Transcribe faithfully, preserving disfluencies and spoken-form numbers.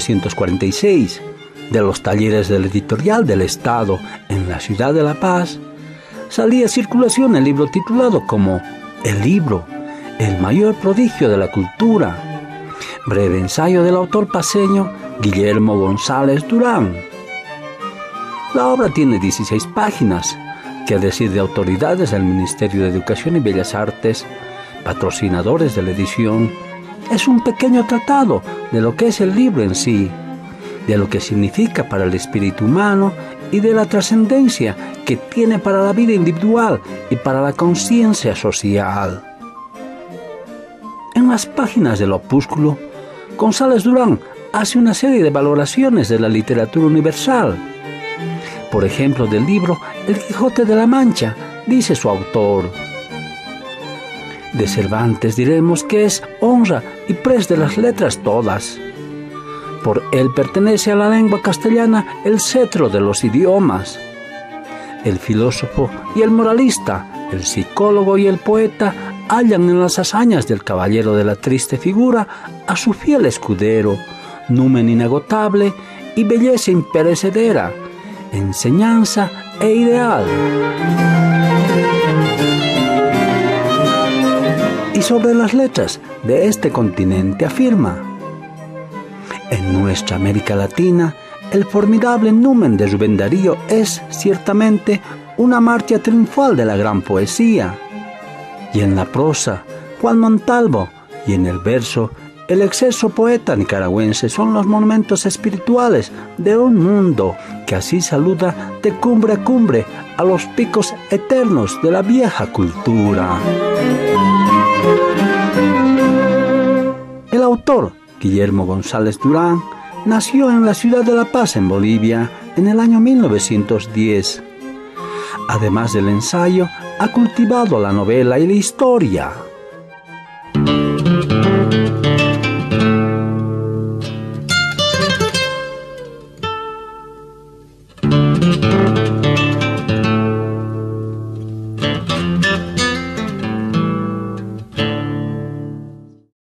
novecientos cuarenta y seis, de los talleres del editorial del Estado en la ciudad de La Paz, salía a circulación el libro titulado como El libro, el mayor prodigio de la cultura, breve ensayo del autor paceño Guillermo González Durán. La obra tiene dieciséis páginas, que a decir de autoridades del Ministerio de Educación y Bellas Artes, patrocinadores de la edición, es un pequeño tratado de lo que es el libro en sí, de lo que significa para el espíritu humano y de la trascendencia que tiene para la vida individual y para la conciencia social. En las páginas del opúsculo, González Durán hace una serie de valoraciones de la literatura universal. Por ejemplo, del libro El Quijote de la Mancha, dice su autor: de Cervantes diremos que es honra y pres de las letras todas. Por él pertenece a la lengua castellana el cetro de los idiomas. El filósofo y el moralista, el psicólogo y el poeta hallan en las hazañas del caballero de la triste figura a su fiel escudero, numen inagotable y belleza imperecedera, enseñanza e ideal. Y sobre las letras de este continente afirma: en nuestra América Latina, el formidable numen de Rubén Darío es, ciertamente, una marcha triunfal de la gran poesía. Y en la prosa, Juan Montalvo, y en el verso, el exceso poeta nicaragüense son los monumentos espirituales de un mundo que así saluda de cumbre a cumbre a los picos eternos de la vieja cultura. El autor, Guillermo González Durán, nació en la ciudad de La Paz, en Bolivia, en el año mil novecientos diez. Además del ensayo, ha cultivado la novela y la historia.